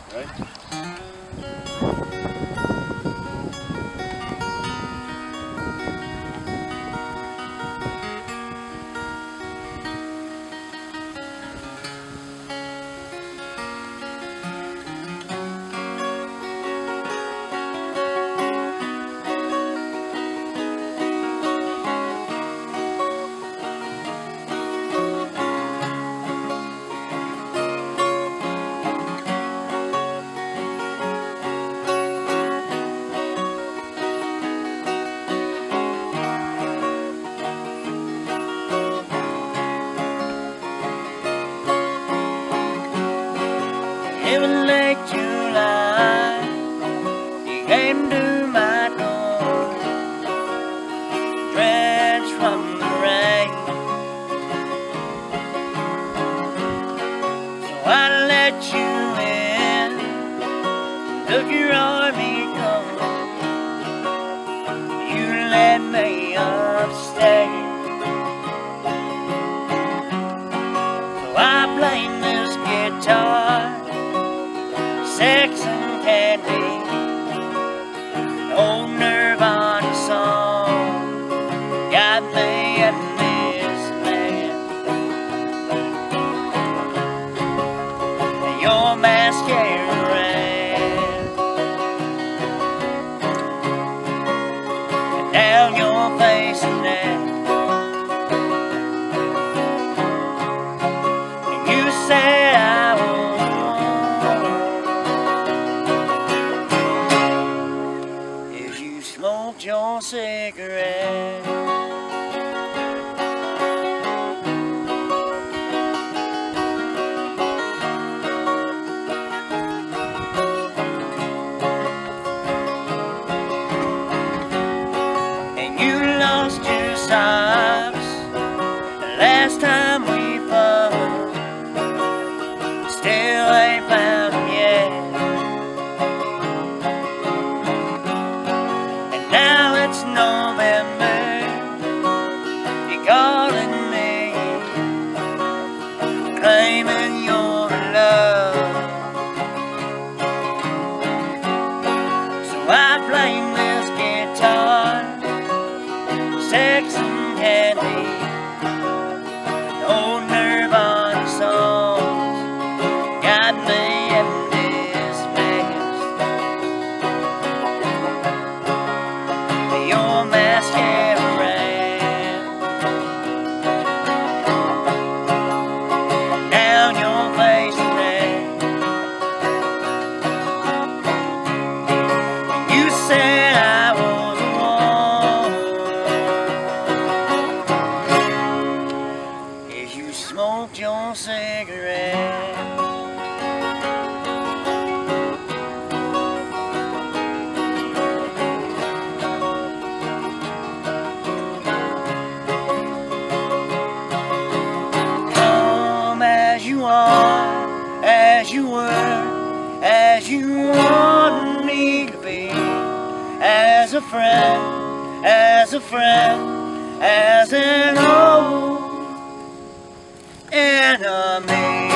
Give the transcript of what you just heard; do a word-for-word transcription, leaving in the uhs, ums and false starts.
right? In late July, you came to my door, drenched from the rain. So I let you in, took your army coat. You led me upstairs. So I blamed this guitar, sex and candy, old Nirvana song got me a misman. Your mascara ran down your face and neck, and you said I was smoked your cigarette. And you lost your socks the last time we fought. Still ain't found them yet. Now it's November, you're calling me, claiming your love. So I blame this guitar, sex and candy, old Nirvana songs got me in this mess. Your mascara ran down your face and neck, and you said I was the one as you smoked your cigarette. As you are, as you were, as you want me to be, as a friend, as a friend, as an old enemy.